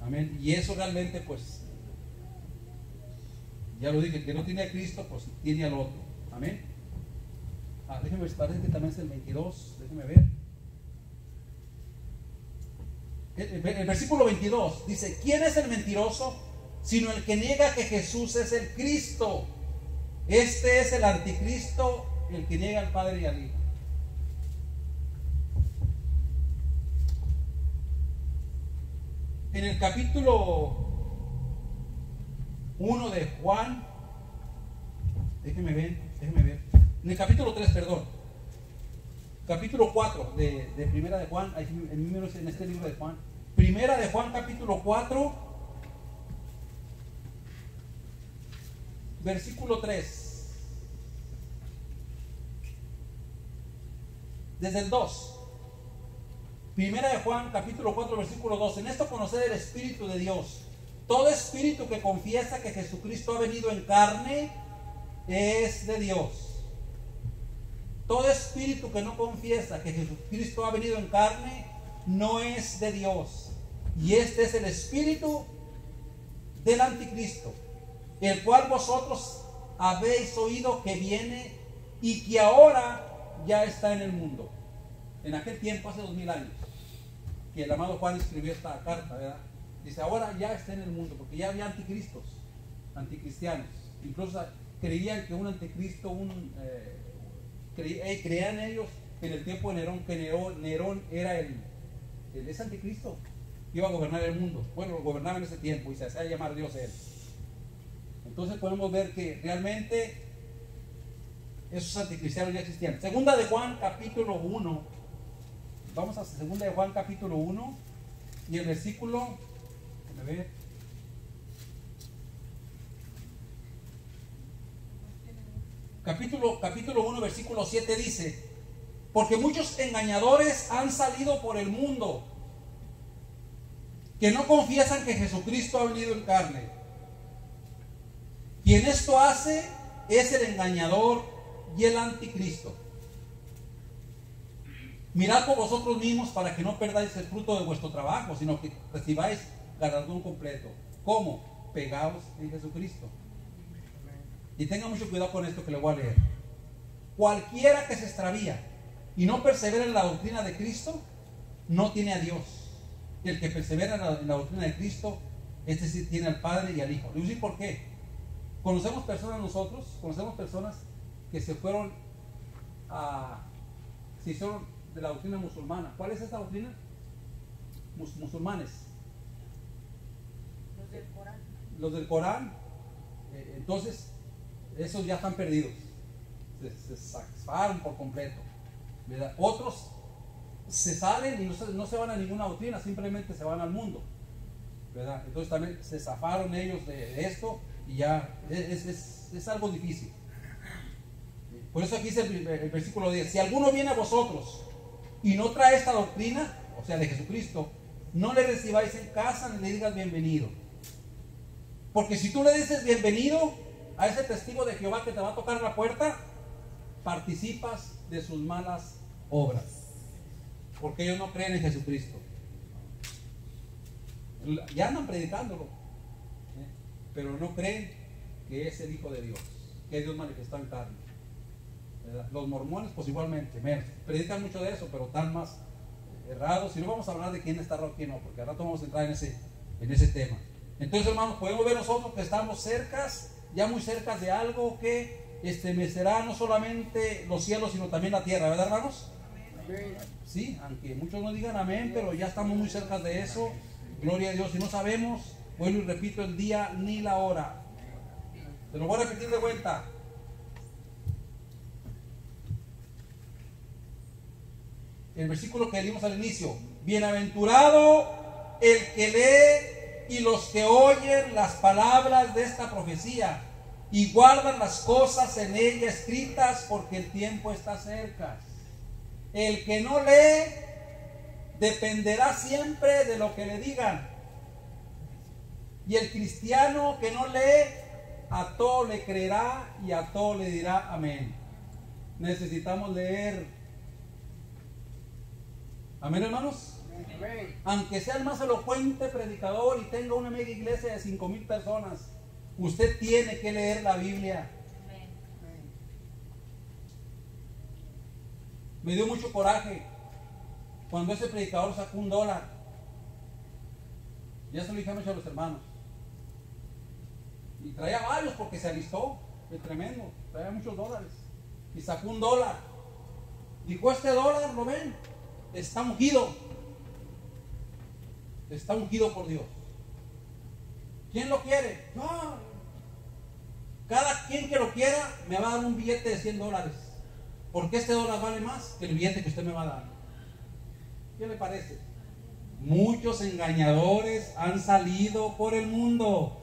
Amén. Y eso realmente, pues, ya lo dije, el que no tiene a Cristo, pues tiene al otro. Amén. Déjeme ver, parece que también es el 22. Déjeme ver. El versículo 22 dice: ¿quién es el mentiroso? Sino el que niega que Jesús es el Cristo. Este es el anticristo, el que niega al Padre y al Hijo. En el capítulo 1 de Juan, déjeme ver. En el capítulo 3, perdón. Capítulo 4 de Primera de Juan, en este libro de Juan. Primera de Juan, capítulo 4, versículo 3. Desde el 2. Primera de Juan, capítulo 4, versículo 2. En esto conocer el Espíritu de Dios. Todo espíritu que confiesa que Jesucristo ha venido en carne es de Dios. Todo espíritu que no confiesa que Jesucristo ha venido en carne no es de Dios. Y este es el espíritu del anticristo, el cual vosotros habéis oído que viene y que ahora ya está en el mundo. En aquel tiempo, hace 2000 años, que el amado Juan escribió esta carta, ¿verdad? Dice, ahora ya está en el mundo, porque ya había anticristos, anticristianos. Incluso creían que un anticristo, creían ellos en el tiempo de Nerón, que Nerón era ese anticristo, que iba a gobernar el mundo. Bueno, lo gobernaba en ese tiempo y se hacía llamar Dios él. Entonces podemos ver que realmente esos anticristianos ya existían. Segunda de Juan, capítulo 1. Vamos a Segunda de Juan, capítulo 1. Y el versículo, a ver, capítulo 1, versículo 7 dice: porque muchos engañadores han salido por el mundo, que no confiesan que Jesucristo ha venido en carne. Quien esto hace es el engañador y el anticristo. Mirad por vosotros mismos para que no perdáis el fruto de vuestro trabajo, sino que recibáis galardón completo. ¿Cómo? Pegados en Jesucristo. Y tenga mucho cuidado con esto que le voy a leer. Cualquiera que se extravía y no persevera en la doctrina de Cristo, no tiene a Dios. Y el que persevera en la doctrina de Cristo, este sí tiene al Padre y al Hijo. Le voy a decir por qué. Conocemos personas que se fueron se hicieron de la doctrina musulmana. ¿Cuál es esta doctrina? Musulmanes. Los del Corán. Entonces, esos ya están perdidos. Se zafaron por completo, ¿verdad? Otros se salen y no se van a ninguna doctrina, simplemente se van al mundo, ¿verdad? Entonces también se zafaron ellos de esto y ya es algo difícil. Por eso aquí dice el versículo 10: si alguno viene a vosotros y no trae esta doctrina, o sea, de Jesucristo, no le recibáis en casa ni le digas bienvenido. Porque si tú le dices bienvenido a ese testigo de Jehová que te va a tocar la puerta, participas de sus malas obras, porque ellos no creen en Jesucristo. Ya andan predicándolo, pero no creen que es el Hijo de Dios, que es Dios manifestado en carne, ¿verdad? Los mormones pues igualmente predican mucho de eso, pero están más errados. Y no vamos a hablar de quién está errado y quién no, porque al rato vamos a entrar en ese tema. Entonces, hermanos, podemos ver nosotros que estamos ya muy cerca de algo que estremecerá no solamente los cielos, sino también la tierra, ¿verdad, hermanos? Amén. Sí, aunque muchos no digan amén, pero ya estamos muy cerca de eso. Gloria a Dios. Y no sabemos, bueno, y repito, el día ni la hora. Te lo voy a repetir de vuelta. El versículo que leímos al inicio: bienaventurado el que lee y los que oyen las palabras de esta profecía y guardan las cosas en ella escritas, porque el tiempo está cerca. El que no lee dependerá siempre de lo que le digan, y el cristiano que no lee a todo le creerá y a todo le dirá amén. Necesitamos leer. Amén, hermanos. Aunque sea el más elocuente predicador y tenga una mega iglesia de 5,000 personas, usted tiene que leer la Biblia. Me dio mucho coraje cuando ese predicador sacó $1. Ya se lo dije a muchos de los hermanos. Y traía varios porque se alistó, el tremendo, traía muchos dólares. Y sacó $1. Dijo, este dólar, ¿lo ven? Está ungido. Está ungido por Dios. ¿Quién lo quiere? No. Cada quien que lo quiera me va a dar un billete de $100. Porque este dólar vale más que el billete que usted me va a dar. ¿Qué le parece? Muchos engañadores han salido por el mundo.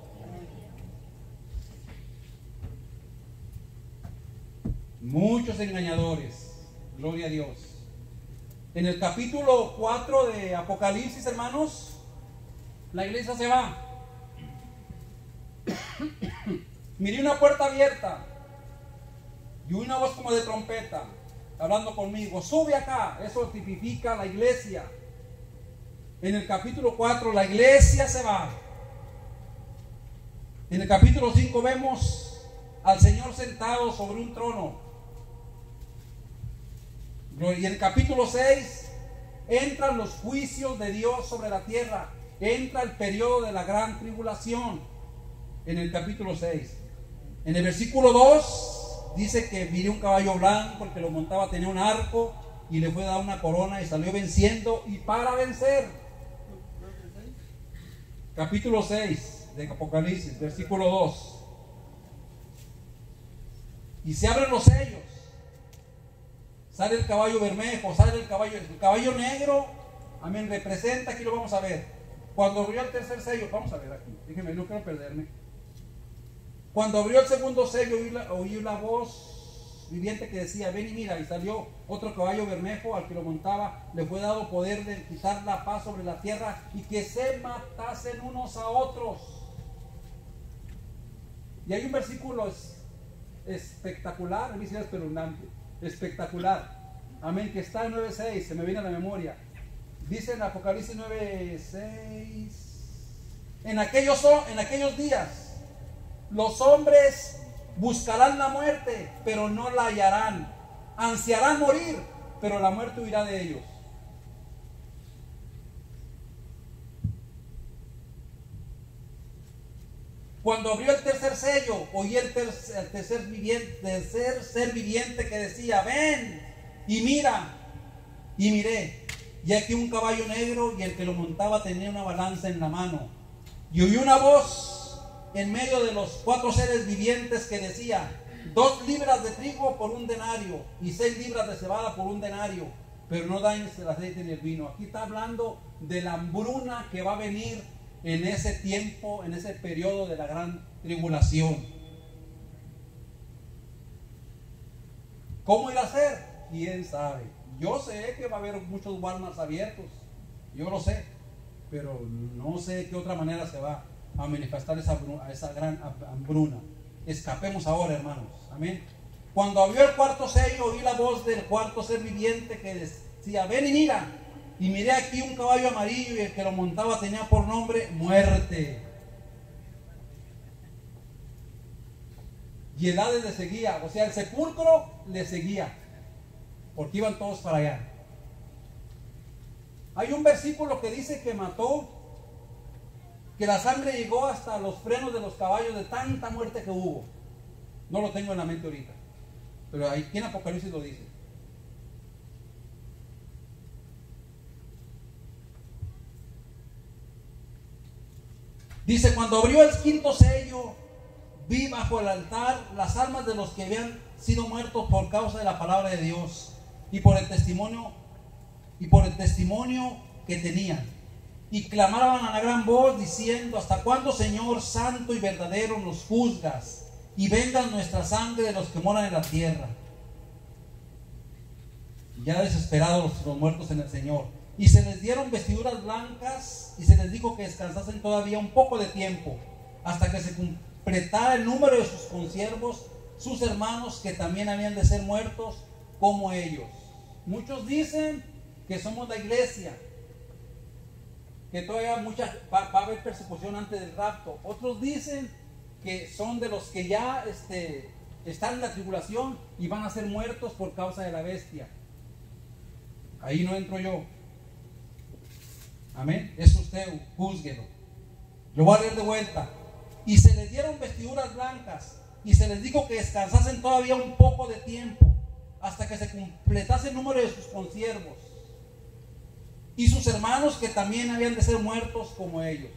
Muchos engañadores. Gloria a Dios. En el capítulo 4 de Apocalipsis, hermanos, la iglesia se va. Miré una puerta abierta y una voz como de trompeta hablando conmigo. Sube acá. Eso tipifica la iglesia. En el capítulo 4 la iglesia se va. En el capítulo 5 vemos al Señor sentado sobre un trono. Y en el capítulo 6 entran los juicios de Dios sobre la tierra. Entra el periodo de la gran tribulación. En el capítulo 6. En el versículo 2 dice que miré un caballo blanco, el que lo montaba tenía un arco y le fue dada una corona y salió venciendo y para vencer. Capítulo 6 de Apocalipsis, versículo 2. Y se abren los sellos. Sale el caballo bermejo, sale el caballo negro. Amén, representa, aquí lo vamos a ver. Cuando abrió el tercer sello, vamos a ver aquí, déjenme, no quiero perderme. Cuando abrió el segundo sello, oí la voz viviente que decía, ven y mira, y salió otro caballo bermejo, al que lo montaba le fue dado poder de quitar la paz sobre la tierra y que se matasen unos a otros. Y hay un versículo espectacular, a mí sí es espeluznante, espectacular, amén, que está en 9:6, se me viene a la memoria. Dice en Apocalipsis 9:6, en aquellos días los hombres buscarán la muerte, pero no la hallarán. Ansiarán morir, pero la muerte huirá de ellos. Cuando abrió el tercer sello, oí el tercer ser viviente que decía, ven y mira. Y miré, y aquí un caballo negro, y el que lo montaba tenía una balanza en la mano. Y oí una voz en medio de los 4 seres vivientes que decía, 2 libras de trigo por un denario y 6 libras de cebada por un denario, pero no dañes el aceite ni el vino. Aquí está hablando de la hambruna que va a venir en ese tiempo, en ese periodo de la gran tribulación. ¿Cómo irá a ser? ¿Quién sabe? Yo sé que va a haber muchos Walmarts abiertos, yo lo sé, pero no sé de qué otra manera se va a manifestar esa gran hambruna. Escapemos ahora, hermanos. Amén. Cuando abrió el cuarto sello, oí la voz del cuarto ser viviente que decía, ven y mira. Y miré aquí un caballo amarillo y el que lo montaba tenía por nombre Muerte. Y el Hades le seguía, o sea, el sepulcro le seguía, porque iban todos para allá. Hay un versículo que dice que mató, que la sangre llegó hasta los frenos de los caballos de tanta muerte que hubo. No lo tengo en la mente ahorita, pero aquí en Apocalipsis lo dice. Dice, cuando abrió el quinto sello, vi bajo el altar las almas de los que habían sido muertos por causa de la palabra de Dios y por el testimonio que tenían. Y clamaban a la gran voz diciendo, ¿hasta cuándo, Señor santo y verdadero, nos juzgas y vengan nuestra sangre de los que moran en la tierra? Ya desesperados los muertos en el Señor. Y se les dieron vestiduras blancas y se les dijo que descansasen todavía un poco de tiempo, hasta que se completara el número de sus consiervos, sus hermanos que también habían de ser muertos como ellos. Muchos dicen que somos la iglesia, que todavía va a haber persecución antes del rapto. Otros dicen que son de los que ya están en la tribulación y van a ser muertos por causa de la bestia. Ahí no entro yo. Amén. Eso usted júzguelo. Lo voy a leer de vuelta. Y se les dieron vestiduras blancas, y se les dijo que descansasen todavía un poco de tiempo, hasta que se completase el número de sus consiervos y sus hermanos, que también habían de ser muertos como ellos.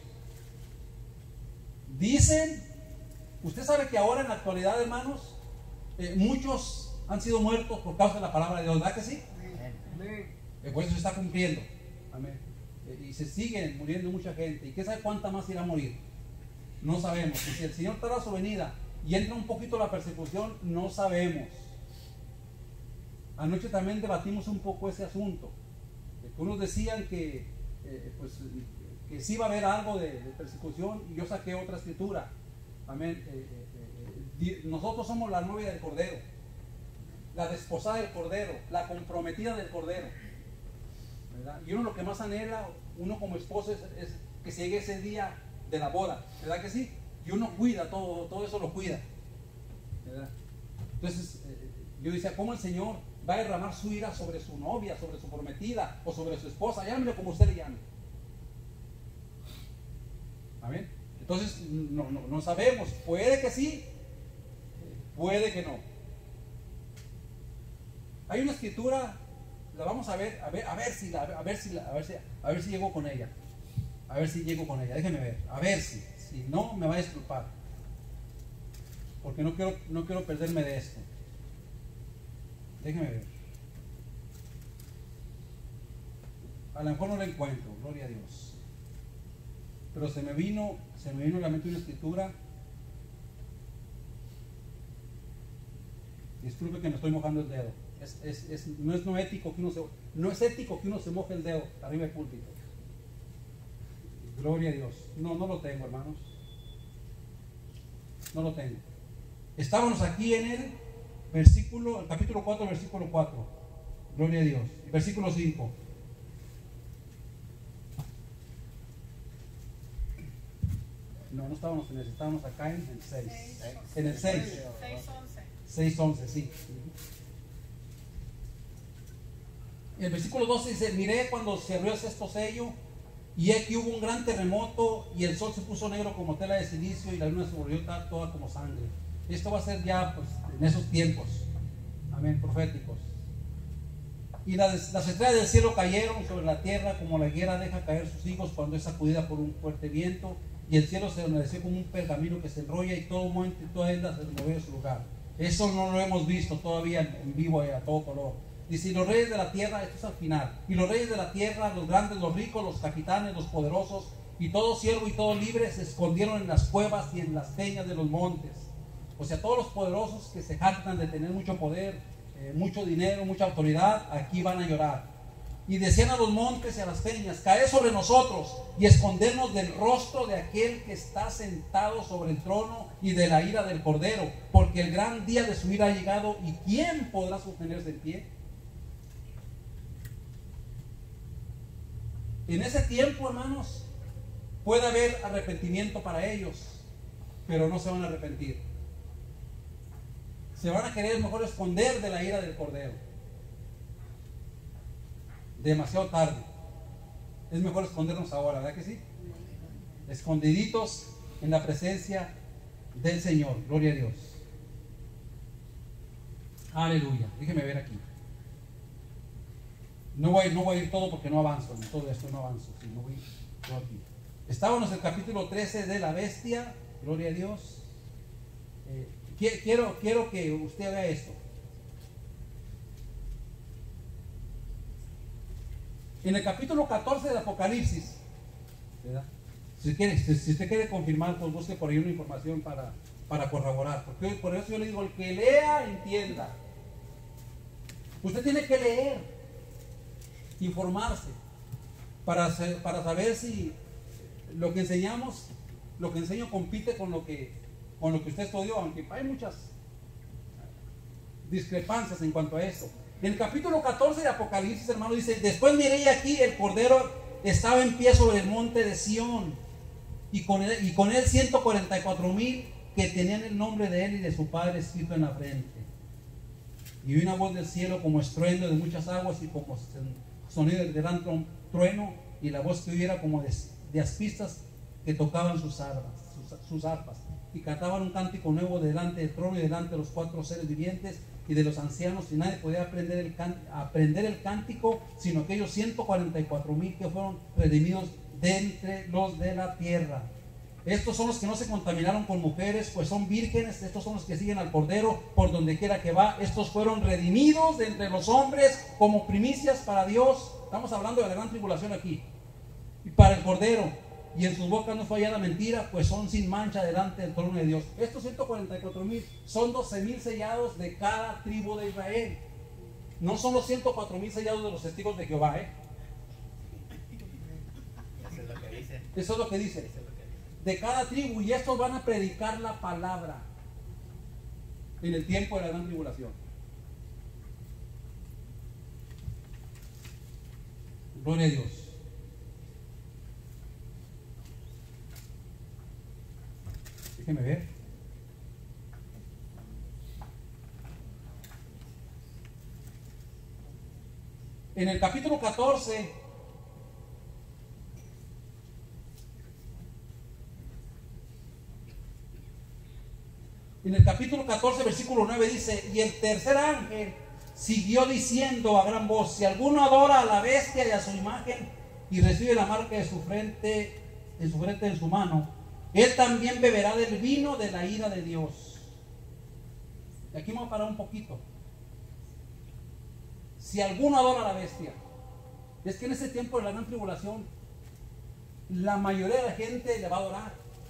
Dicen, usted sabe que ahora en la actualidad, hermanos, muchos han sido muertos por causa de la palabra de Dios, ¿verdad que sí? Por eso se está cumpliendo. Amén. Y se sigue muriendo mucha gente. ¿Y quién sabe cuánta más irá a morir? No sabemos. Y si el Señor tarda su venida y entra un poquito la persecución, no sabemos. Anoche también debatimos un poco ese asunto. Unos decían que sí iba a haber algo de persecución, y yo saqué otra escritura. Amén. Nosotros somos la novia del Cordero, la desposada del Cordero, la comprometida del Cordero, ¿verdad? Y uno lo que más anhela, uno como esposo, es que se llegue ese día de la boda, ¿verdad que sí? Y uno cuida todo eso lo cuida, ¿verdad? Entonces yo decía, ¿cómo el Señor va a derramar su ira sobre su novia, sobre su prometida o sobre su esposa? Llámelo como usted le llame. Amén. Entonces no sabemos, puede que sí, puede que no. Hay una escritura, la vamos a ver si llego con ella. A ver si llego con ella, déjeme ver, a ver si no me va a disculpar, porque no quiero perderme de esto. Déjeme ver. A lo mejor no la encuentro, gloria a Dios. Pero se me vino a la mente una escritura. Disculpe que me estoy mojando el dedo. No es ético que uno se moje el dedo arriba del púlpito. Gloria a Dios. No lo tengo, hermanos. No lo tengo. Estábamos aquí en el capítulo 4, versículo 4. Gloria a Dios. Versículo 5. No estábamos en ese, estábamos acá en el 6. En el 6. 6:11, sí. El versículo 12 dice: miré cuando se abrió el sexto sello, y aquí hubo un gran terremoto, y el sol se puso negro como tela de silicio, y la luna se volvió toda como sangre. Esto va a ser ya pues, en esos tiempos, amén, proféticos. Y las estrellas del cielo cayeron sobre la tierra, como la higuera deja caer sus higos cuando es sacudida por un fuerte viento, y el cielo se enmudeció como un pergamino que se enrolla, y todo monte y toda isla se movió de su lugar. Eso no lo hemos visto todavía en vivo a todo color. Dice: y los reyes de la tierra, esto es al final, y los reyes de la tierra, los grandes, los ricos, los capitanes, los poderosos, y todo siervo y todo libre, se escondieron en las cuevas y en las peñas de los montes. O sea, todos los poderosos que se jactan de tener mucho poder, mucho dinero, mucha autoridad, aquí van a llorar. Y decían a los montes y a las peñas: caed sobre nosotros y escondernos del rostro de aquel que está sentado sobre el trono y de la ira del Cordero, porque el gran día de su ira ha llegado, y ¿quién podrá sostenerse en pie? En ese tiempo, hermanos, puede haber arrepentimiento para ellos, pero no se van a arrepentir. Se van a querer mejor esconder de la ira del Cordero. Demasiado tarde. Es mejor escondernos ahora, ¿verdad que sí? Escondiditos en la presencia del Señor. Gloria a Dios. Aleluya. Déjeme ver aquí. No voy a ir todo porque no avanzo. En todo esto no avanzo. Si no voy todo aquí. Estábamos en el capítulo 13 de la bestia. Gloria a Dios. Quiero que usted haga esto. En el capítulo 14 del Apocalipsis, ¿verdad? Si usted quiere confirmar, pues busque por ahí una información para corroborar. Porque por eso yo le digo: el que lea, entienda. Usted tiene que leer, informarse, para saber si lo que enseño compite con lo que usted estudió, aunque hay muchas discrepancias en cuanto a eso. En el capítulo 14 de Apocalipsis, hermano, dice: después miré aquí el Cordero estaba en pie sobre el monte de Sión, y con él 144,000 que tenían el nombre de él y de su padre escrito en la frente. Y oí una voz del cielo como estruendo de muchas aguas y como sonido de gran trueno, y la voz que oí era como de aspistas que tocaban sus arpas, y cantaban un cántico nuevo delante del trono y delante de los 4 seres vivientes y de los ancianos, y nadie podía aprender el cántico sino aquellos 144,000 que fueron redimidos de entre los de la tierra. Estos son los que no se contaminaron con mujeres, pues son vírgenes. Estos son los que siguen al Cordero por donde quiera que va. Estos fueron redimidos de entre los hombres como primicias para Dios. Estamos hablando de la gran tribulación aquí. Y para el Cordero. Y en sus bocas no fue hallada mentira, pues son sin mancha delante del trono de Dios. Estos 144,000 son 12,000 sellados de cada tribu de Israel. No son los 104,000 sellados de los testigos de Jehová, Eso es lo que dice. Eso es lo que dice. De cada tribu, y estos van a predicar la palabra en el tiempo de la gran tribulación. Gloria a Dios. Déjeme ver. En el capítulo 14, versículo 9 dice: y el tercer ángel siguió diciendo a gran voz: si alguno adora a la bestia y a su imagen y recibe la marca de su frente en su mano, él también beberá del vino de la ira de Dios. Y aquí vamos a parar un poquito. Si alguno adora a la bestia, es que en ese tiempo de la gran tribulación la mayoría de la gente le va a adorar.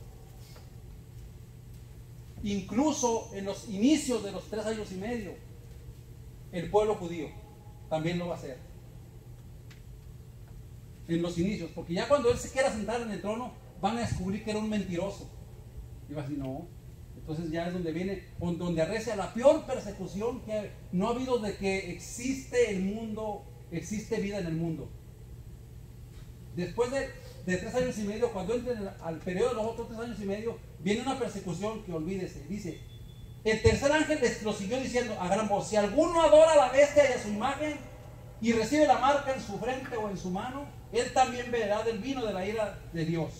Incluso en los inicios de los 3 años y medio, el pueblo judío también lo va a hacer. En los inicios, porque ya cuando él se quiera sentar en el trono, van a descubrir que era un mentiroso. Y va a decir: no. Entonces ya es donde viene, donde arrecia la peor persecución que no ha habido de que existe el mundo, existe vida en el mundo. Después de 3 años y medio, cuando entren al periodo de los otros 3 años y medio, viene una persecución que olvídese. Dice: el tercer ángel lo siguió diciendo a gran voz: si alguno adora a la bestia y a su imagen y recibe la marca en su frente o en su mano, él también beberá del vino de la ira de Dios.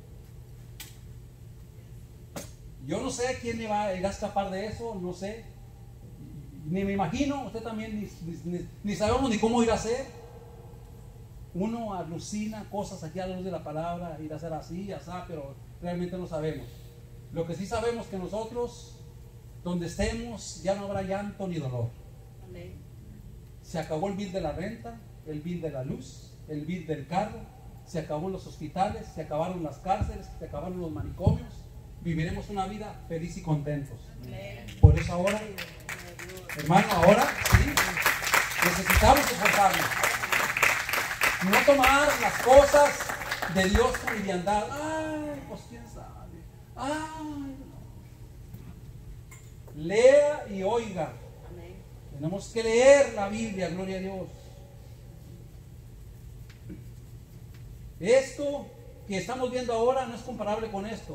Yo no sé quién le va a escapar de eso, no sé, ni me imagino. Usted también ni sabemos ni cómo ir a hacer. Uno alucina cosas aquí a la luz de la palabra, ir a hacer así, así, pero realmente no sabemos. Lo que sí sabemos que nosotros, donde estemos, ya no habrá llanto ni dolor. Amén. Se acabó el bill de la renta, el bill de la luz, el bill del carro, se acabó los hospitales, se acabaron las cárceles, se acabaron los manicomios. Viviremos una vida feliz y contentos. Amén. Por eso ahora, hermano, ahora sí, necesitamos esforzarnos. No tomar las cosas de Dios con liviandad. Ay, pues quién sabe. Ay, no. Lea y oiga. Amén. Tenemos que leer la Biblia, gloria a Dios. Esto que estamos viendo ahora no es comparable con esto.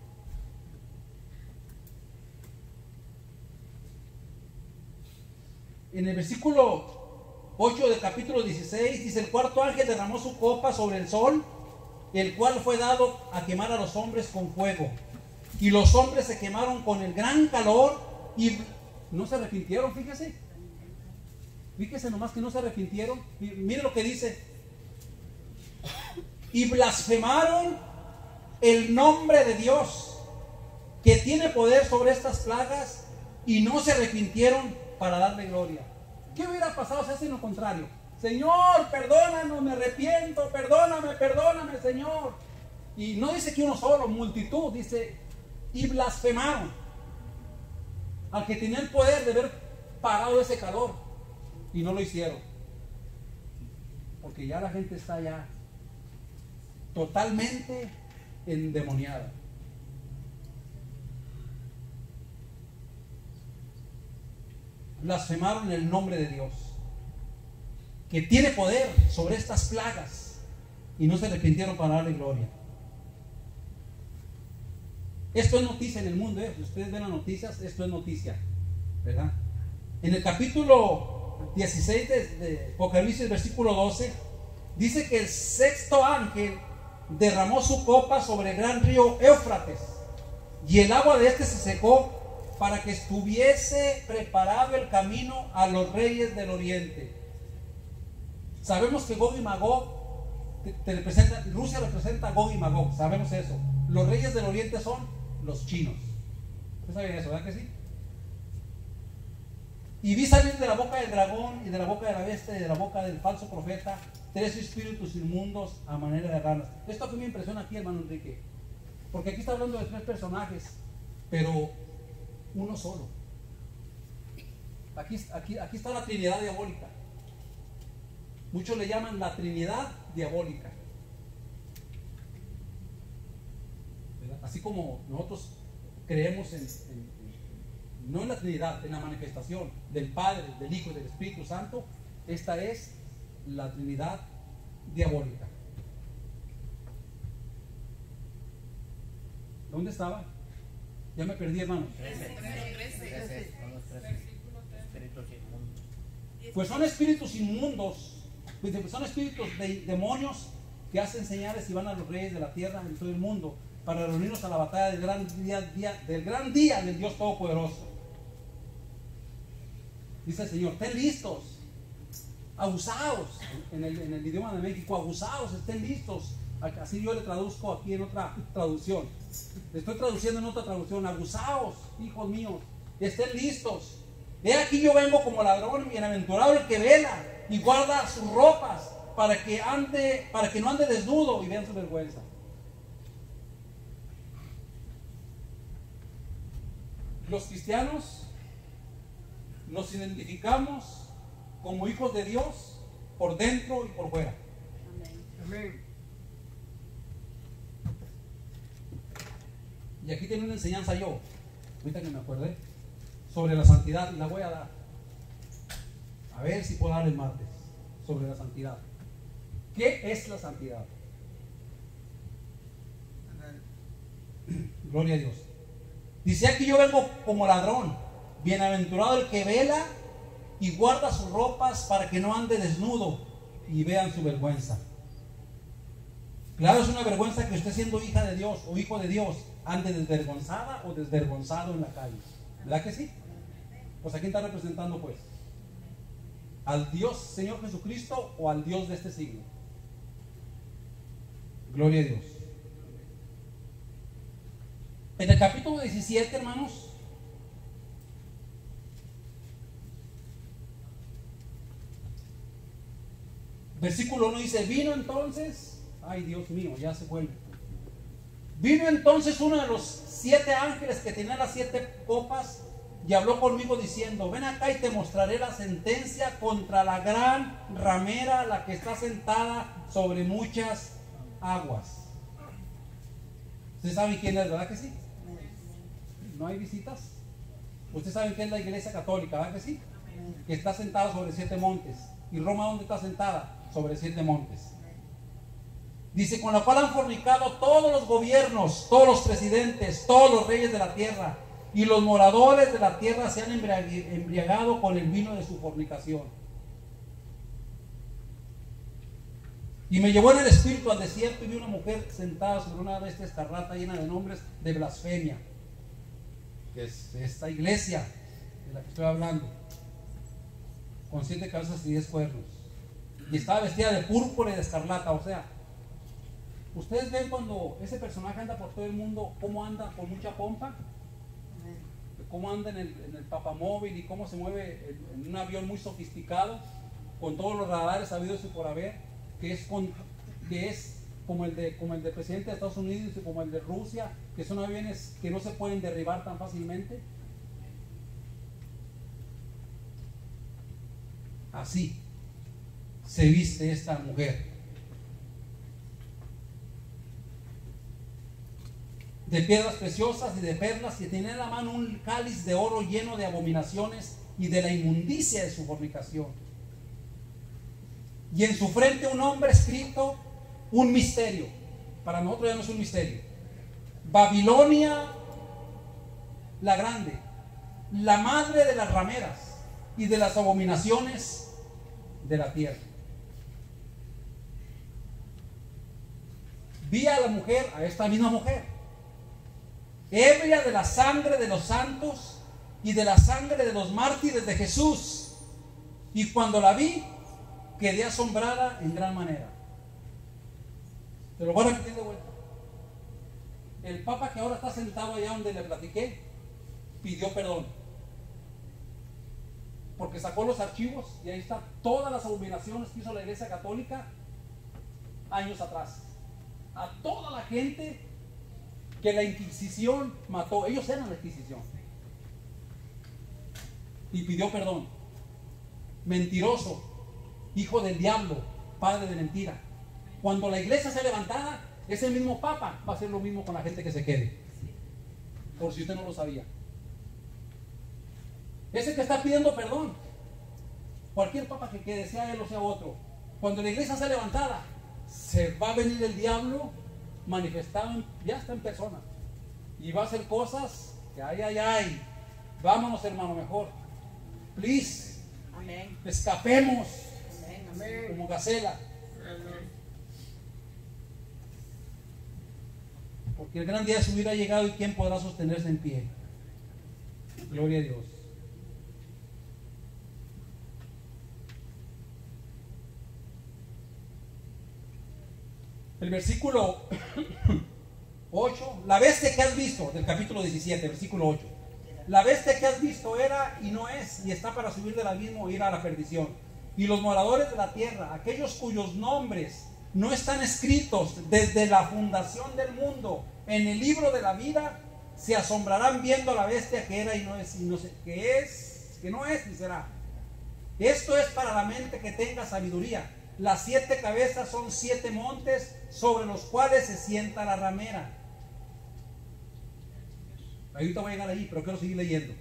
En el versículo 8 del capítulo 16 dice: el cuarto ángel derramó su copa sobre el sol, el cual fue dado a quemar a los hombres con fuego. Y los hombres se quemaron con el gran calor y no se arrepintieron. Fíjese nomás que no se arrepintieron. Mire lo que dice: y blasfemaron el nombre de Dios, que tiene poder sobre estas plagas, y no se arrepintieron para darle gloria. ¿Qué hubiera pasado si hacen lo contrario? Señor, perdónanos, me arrepiento, perdóname, Señor. Y no dice que uno solo, multitud, dice: y blasfemaron al que tenía el poder de haber parado ese calor, y no lo hicieron, porque ya la gente está ya totalmente endemoniada. Blasfemaron el nombre de Dios, que tiene poder sobre estas plagas, y no se arrepintieron para darle gloria. Esto es noticia en el mundo, Si ustedes ven las noticias, esto es noticia, ¿verdad? En el capítulo 16 de Apocalipsis, versículo 12, dice que el sexto ángel derramó su copa sobre el gran río Éufrates, y el agua de este se secó, para que estuviese preparado el camino a los reyes del oriente. Sabemos que Gog y Magog Rusia representa a Gog y Magog, sabemos eso. Los reyes del oriente son los chinos. ¿Usted sabía eso, verdad que sí? Y vi salir de la boca del dragón y de la boca de la bestia y de la boca del falso profeta 3 espíritus inmundos a manera de ranas. Esto a mí me impresiona aquí, hermano Enrique, porque aquí está hablando de 3 personajes, pero uno solo. Aquí está la Trinidad diabólica. Muchos le llaman la Trinidad diabólica. ¿Verdad? Así como nosotros creemos no en la Trinidad, en la manifestación del Padre, del Hijo y del Espíritu Santo, esta es la Trinidad diabólica. ¿Dónde estaba? Ya me perdí, hermano. 13. Pues son espíritus inmundos, son espíritus de demonios que hacen señales y van a los reyes de la tierra en todo el mundo para reunirnos a la batalla del gran día del Dios Todopoderoso. Dice el Señor: estén listos, abusados, en el idioma de México, abusados, estén listos. Así yo le traduzco aquí en otra traducción. Le estoy traduciendo en otra traducción: abusados, hijos míos, estén listos. He aquí yo vengo como ladrón, bienaventurado el que vela y guarda sus ropas, para que no ande desnudo y vean su vergüenza. Los cristianos nos identificamos como hijos de Dios por dentro y por fuera. Amén. Y aquí tiene una enseñanza yo, ahorita que me acordé, sobre la santidad, y la voy a dar. A ver si puedo dar el martes, sobre la santidad. ¿Qué es la santidad? Gloria a Dios. Dice aquí: yo vengo como ladrón, bienaventurado el que vela y guarda sus ropas, para que no ande desnudo y vean su vergüenza. Claro, es una vergüenza que usted, siendo hija de Dios o hijo de Dios, ande desvergonzada o desvergonzado en la calle. ¿Verdad que sí? Pues ¿a quién está representando, pues? ¿Al Dios Señor Jesucristo o al Dios de este siglo? Gloria a Dios. En el capítulo 17, hermanos, versículo 1 dice: vino entonces, ay Dios mío, ya se vuelve. Vino entonces uno de los 7 ángeles que tenía las 7 copas y habló conmigo diciendo: ven acá y te mostraré la sentencia contra la gran ramera, la que está sentada sobre muchas aguas. ¿Ustedes saben quién es, verdad que sí? ¿No hay visitas? Ustedes saben que es la Iglesia Católica, ¿verdad que sí? Que está sentada sobre 7 montes. ¿Y Roma dónde está sentada? Sobre 7 montes. Dice: con la cual han fornicado todos los gobiernos, todos los presidentes, todos los reyes de la tierra, y los moradores de la tierra se han embriagado con el vino de su fornicación. Y me llevó en el espíritu al desierto y vi una mujer sentada sobre una bestia escarlata llena de nombres de blasfemia, que es esta iglesia de la que estoy hablando, con 7 cabezas y 10 cuernos, y estaba vestida de púrpura y de escarlata. O sea, ustedes ven cuando ese personaje anda por todo el mundo, cómo anda con mucha pompa, cómo anda en el papamóvil y cómo se mueve en un avión muy sofisticado, con todos los radares habidos y por haber, que es como el del presidente de Estados Unidos y como el de Rusia, que son aviones que no se pueden derribar tan fácilmente. Así se viste esta mujer, de piedras preciosas y de perlas, y tenía en la mano un cáliz de oro lleno de abominaciones y de la inmundicia de su fornicación. Y en su frente un nombre escrito un misterio. Para nosotros ya no es un misterio. Babilonia la grande, la madre de las rameras y de las abominaciones de la tierra. Vi a la mujer, a esta misma mujer, ebria de la sangre de los santos y de la sangre de los mártires de Jesús. Y cuando la vi, quedé asombrada en gran manera. Te lo voy a repetir de vuelta. El Papa que ahora está sentado allá donde le platiqué, pidió perdón. Porque sacó los archivos y ahí están todas las abominaciones que hizo la Iglesia Católica años atrás. A toda la gente que la Inquisición mató. Ellos eran la Inquisición. Y pidió perdón. Mentiroso, hijo del diablo, padre de mentira. Cuando la iglesia sea levantada, ese mismo Papa va a hacer lo mismo con la gente que se quede. Por si usted no lo sabía. Ese que está pidiendo perdón, cualquier Papa que quede, sea él o sea otro, cuando la iglesia sea levantada, se va a venir el diablo manifestado, ya está en persona, y va a hacer cosas que ay. Vámonos, hermano, mejor. Please. Amén. Escapemos. Amén. Como gacela. Porque el gran día de su vida ha llegado y ¿quién podrá sostenerse en pie? Gloria a Dios. El versículo 8, la bestia que has visto, del capítulo 17, versículo 8. La bestia que has visto era y no es, y está para subir del abismo e ir a la perdición. Y los moradores de la tierra, aquellos cuyos nombres no están escritos desde la fundación del mundo en el libro de la vida, se asombrarán viendo a la bestia que era y no es, que no es ni será. Esto es para la mente que tenga sabiduría. Las 7 cabezas son 7 montes sobre los cuales se sienta la ramera. Ahorita voy a llegar ahí, pero quiero seguir leyendo.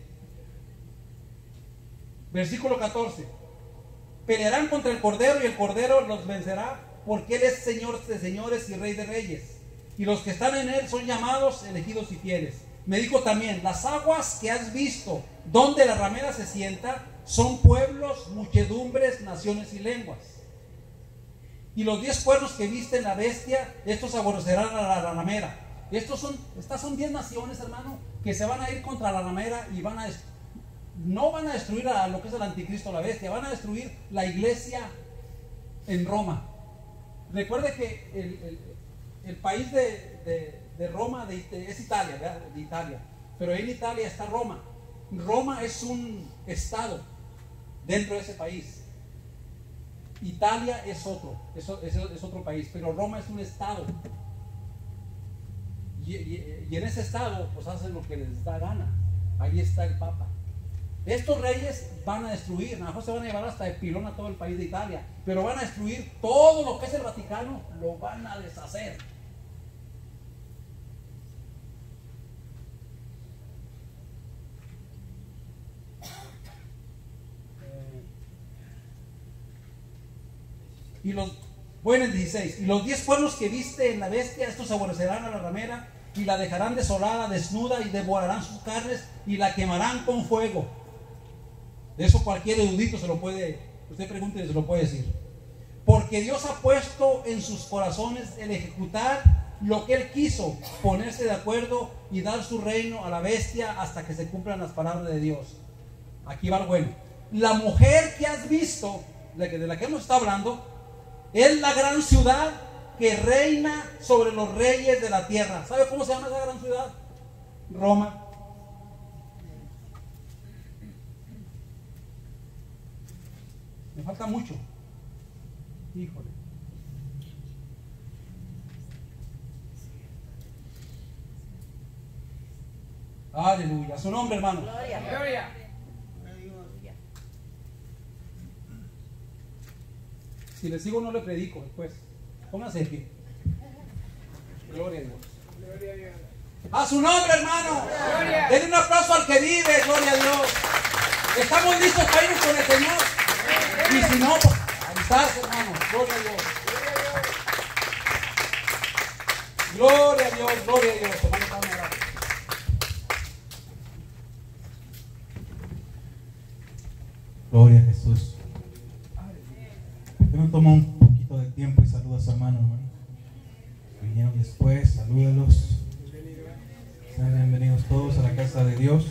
Versículo 14. Pelearán contra el Cordero y el Cordero los vencerá, porque Él es Señor de señores y Rey de reyes. Y los que están en Él son llamados, elegidos y fieles. Me dijo también, las aguas que has visto, donde la ramera se sienta, son pueblos, muchedumbres, naciones y lenguas. Y los 10 cuernos que viste en la bestia, estos aborrecerán a la ramera. Estas son 10 naciones, hermano, que se van a ir contra la ramera y no van a destruir a lo que es el anticristo, la bestia, van a destruir la iglesia en Roma. Recuerde que el país de Roma es Italia, ¿verdad? De Italia, pero en Italia está Roma. Roma es un estado dentro de ese país. Italia es otro país, pero Roma es un estado. Y en ese estado, pues hacen lo que les da gana. Ahí está el Papa. Estos reyes van a destruir, a lo mejor se van a llevar hasta de pilón a todo el país de Italia, pero van a destruir todo lo que es el Vaticano, lo van a deshacer. Bueno, el 16. Y los 10 pueblos que viste en la bestia, estos aborrecerán a la ramera y la dejarán desolada, desnuda, y devorarán sus carnes y la quemarán con fuego. De eso cualquier erudito se lo puede, usted pregunte y se lo puede decir. Porque Dios ha puesto en sus corazones el ejecutar lo que Él quiso, ponerse de acuerdo y dar su reino a la bestia hasta que se cumplan las palabras de Dios. Aquí va el bueno. La mujer que has visto, de la que hemos estado hablando, es la gran ciudad que reina sobre los reyes de la tierra. ¿Sabe cómo se llama esa gran ciudad? Roma. Me falta mucho. Híjole. Aleluya. Su nombre, hermano. Gloria. Gloria. Si le sigo no le predico después. Póngase de pie. Gloria a Dios. Gloria a Dios. A su nombre, hermano. Gloria. Denle un aplauso al que vive. Gloria a Dios. Estamos listos para irnos con el Señor. Y si no, pues avisarse, hermano. Gloria a Dios. Gloria a Dios, gloria a Dios. Hermano, vamos a orar. Gloria a Jesús. Yo me tomo un poquito de tiempo y saludo a su hermano. Vinieron después, salúdelos. Sean bienvenidos todos a la casa de Dios.